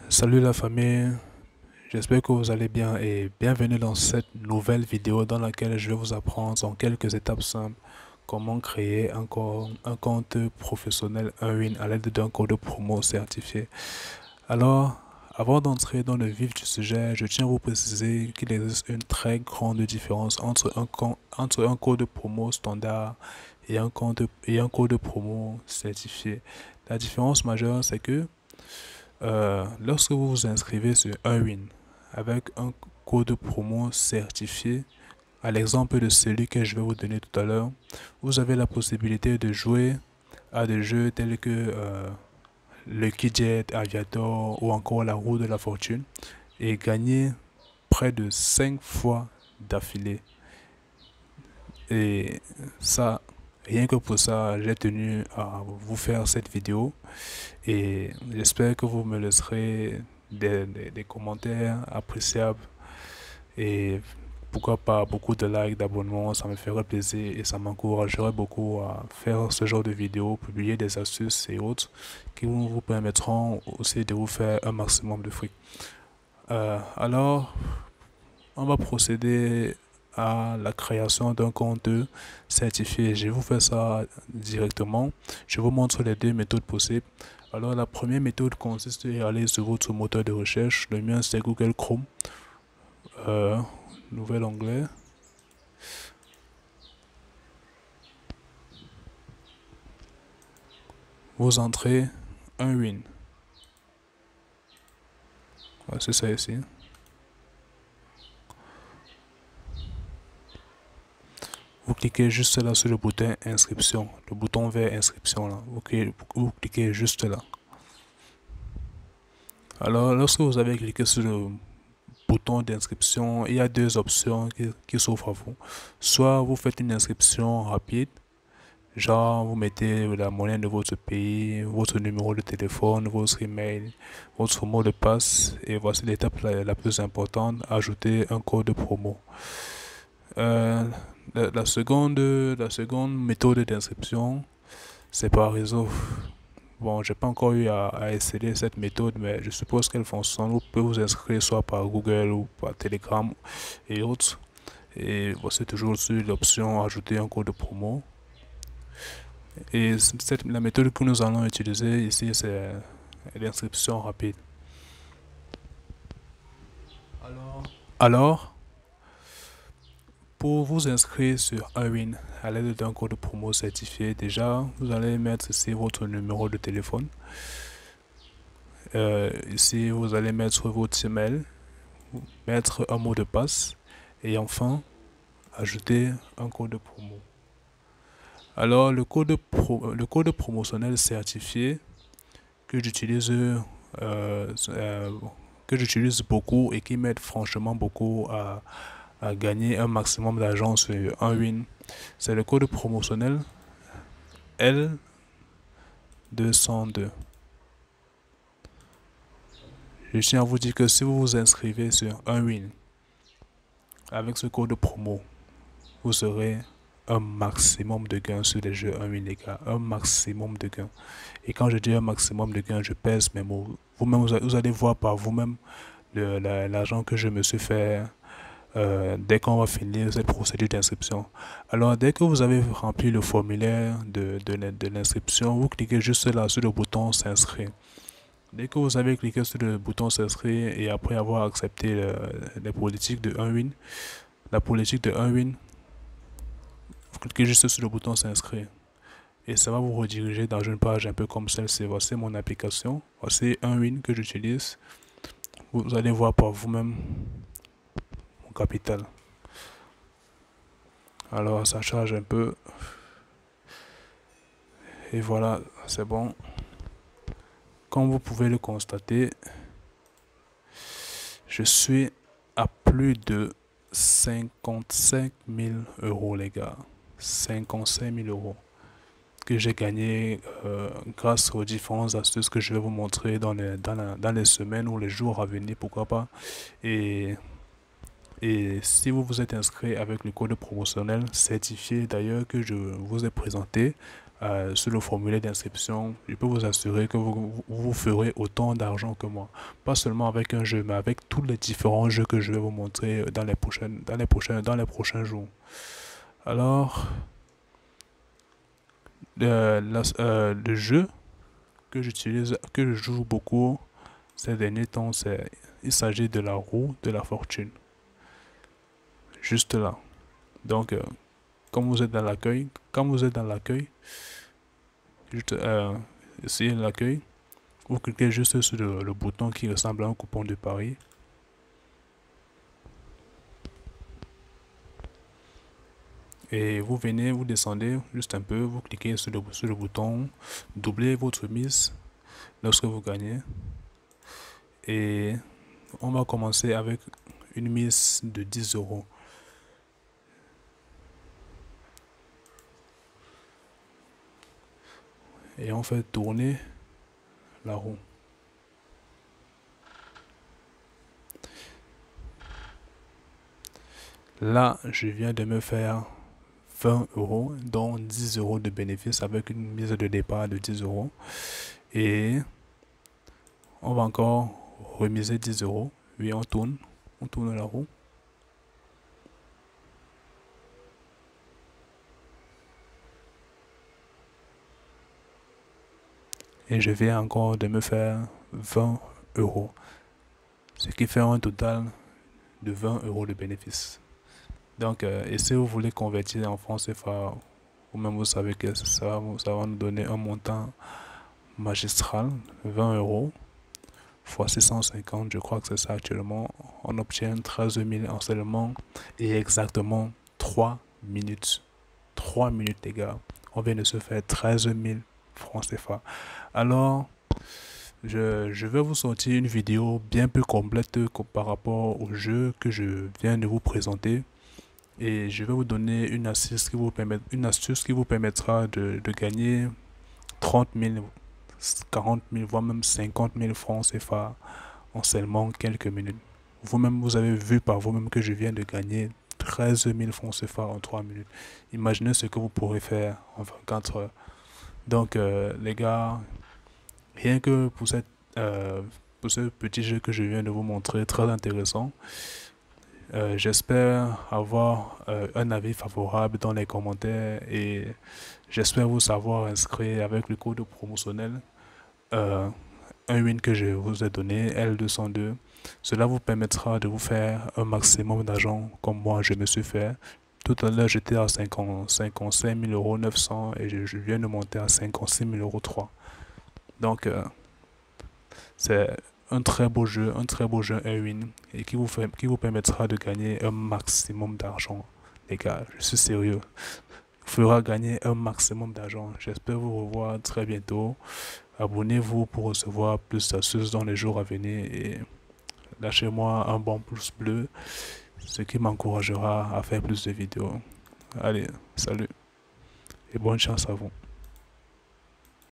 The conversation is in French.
Salut la famille, j'espère que vous allez bien et bienvenue dans cette nouvelle vidéo dans laquelle je vais vous apprendre en quelques étapes simples comment créer un compte professionnel Unwin à l'aide d'un code promo certifié. Alors, avant d'entrer dans le vif du sujet, je tiens à vous préciser qu'il existe une très grande différence entre un code promo standard et un code promo certifié. La différence majeure, c'est que lorsque vous vous inscrivez sur Unwin avec un code promo certifié, à l'exemple de celui que je vais vous donner tout à l'heure, vous avez la possibilité de jouer à des jeux tels que Lucky Jet, Aviator ou encore la roue de la fortune et gagner près de 5 fois d'affilée. Et ça, rien que pour ça, j'ai tenu à vous faire cette vidéo et j'espère que vous me laisserez des commentaires appréciables et pourquoi pas beaucoup de likes, d'abonnements, ça me ferait plaisir et ça m'encouragerait beaucoup à faire ce genre de vidéos, publier des astuces et autres qui vous permettront aussi de vous faire un maximum de fric. Alors, on va procéder à la création d'un compte certifié. Je vais vous faire ça directement. Je vous montre les deux méthodes possibles. Alors, la première méthode consiste à aller sur votre moteur de recherche. Le mien, c'est Google Chrome. Euh, Nouvel onglet. Vous entrez un win. Ouais, c'est ça ici. Vous cliquez juste là sur le bouton inscription, le bouton vert inscription là. Vous cliquez juste là. Alors, lorsque vous avez cliqué sur le bouton d'inscription, il y a deux options qui s'offrent à vous. Soit vous faites une inscription rapide, genre vous mettez la monnaie de votre pays, votre numéro de téléphone, votre email, votre mot de passe, et voici l'étape la plus importante, ajouter un code promo. Euh, la seconde méthode d'inscription, c'est par réseau. Bon, j'ai pas encore eu à essayer cette méthode, mais je suppose qu'elle fonctionne. Vous pouvez vous inscrire soit par Google ou par Telegram et autres. Et voici toujours sur l'option ajouter un code promo. Et la méthode que nous allons utiliser ici, c'est l'inscription rapide. Alors, pour vous inscrire sur Unwin à l'aide d'un code promo certifié, déjà, vous allez mettre ici votre numéro de téléphone. Ici, vous allez mettre votre email, mettre un mot de passe et enfin, ajouter un code promo. Alors, le code promotionnel certifié que j'utilise beaucoup et qui m'aide franchement beaucoup à gagner un maximum d'argent sur un win, c'est le code promotionnel L202. Je tiens à vous dire que si vous vous inscrivez sur un win avec ce code promo, vous aurez un maximum de gains sur les jeux 1-8 les gars, un maximum de gains. Et quand je dis un maximum de gains, je pèse mes mots. Vous-même, vous allez voir par vous-même l'argent que je me suis fait dès qu'on va finir cette procédure d'inscription. Alors, dès que vous avez rempli le formulaire de l'inscription, vous cliquez juste là sur le bouton s'inscrire. Dès que vous avez cliqué sur le bouton s'inscrire et après avoir accepté les politiques de 1win, la politique de 1win, vous cliquez juste sur le bouton s'inscrire et ça va vous rediriger dans une page un peu comme celle-ci. Voici mon application, voici 1win que j'utilise. Vous allez voir par vous-même mon capital. Alors ça charge un peu et voilà, c'est bon. Comme vous pouvez le constater, je suis à plus de 55 000 euros les gars. 55 000 euros que j'ai gagné grâce aux différentes astuces que je vais vous montrer dans les semaines ou les jours à venir, pourquoi pas. Et, et si vous vous êtes inscrit avec le code promotionnel certifié d'ailleurs que je vous ai présenté, sur le formulaire d'inscription, je peux vous assurer que vous ferez autant d'argent que moi. Pas seulement avec un jeu, mais avec tous les différents jeux que je vais vous montrer dans les prochains jours. Alors, le jeu que j'utilise, que je joue beaucoup ces derniers temps, il s'agit de la roue de la fortune. Juste là. Donc, quand vous êtes dans l'accueil, juste essayez l'accueil. Vous cliquez juste sur le bouton qui ressemble à un coupon de Paris. Et vous venez, vous descendez juste un peu, vous cliquez sur le bouton, doublez votre mise lorsque vous gagnez. Et on va commencer avec une mise de 10 euros. Et on fait tourner la roue. Là, je viens de me faire 20 euros, dont 10 euros de bénéfice avec une mise de départ de 10 euros. Et on va encore remiser 10 euros. Oui, on tourne la roue. Et je viens encore de me faire 20 euros. Ce qui fait un total de 20 euros de bénéfice. Donc, et si vous voulez convertir en francs CFA, vous-même vous savez que ça va nous donner un montant magistral, 20 euros, fois 650, je crois que c'est ça actuellement. On obtient 13 000 en seulement et exactement 3 minutes. 3 minutes, les gars. On vient de se faire 13 000 francs CFA. Alors, je vais vous sortir une vidéo bien plus complète par rapport au jeu que je viens de vous présenter. Et je vais vous donner une astuce qui vous permettra de gagner 30 000, 40 000, voire même 50 000 francs CFA en seulement quelques minutes. Vous-même, vous avez vu par vous-même que je viens de gagner 13 000 francs CFA en 3 minutes. Imaginez ce que vous pourrez faire en 24 heures. Donc, les gars, rien que pour ce petit jeu que je viens de vous montrer, très intéressant, j'espère avoir un avis favorable dans les commentaires et j'espère vous savoir inscrit avec le code promotionnel un win que je vous ai donné, L202. Cela vous permettra de vous faire un maximum d'argent comme moi je me suis fait. Tout à l'heure j'étais à 55 000 euros 900 et je viens de monter à 56 000 euros 3. Donc c'est un très beau jeu, un win et qui vous permettra de gagner un maximum d'argent. Les gars, je suis sérieux. Fera gagner un maximum d'argent. J'espère vous revoir très bientôt. Abonnez-vous pour recevoir plus d'astuces dans les jours à venir et lâchez-moi un bon pouce bleu, ce qui m'encouragera à faire plus de vidéos. Allez, salut et bonne chance à vous.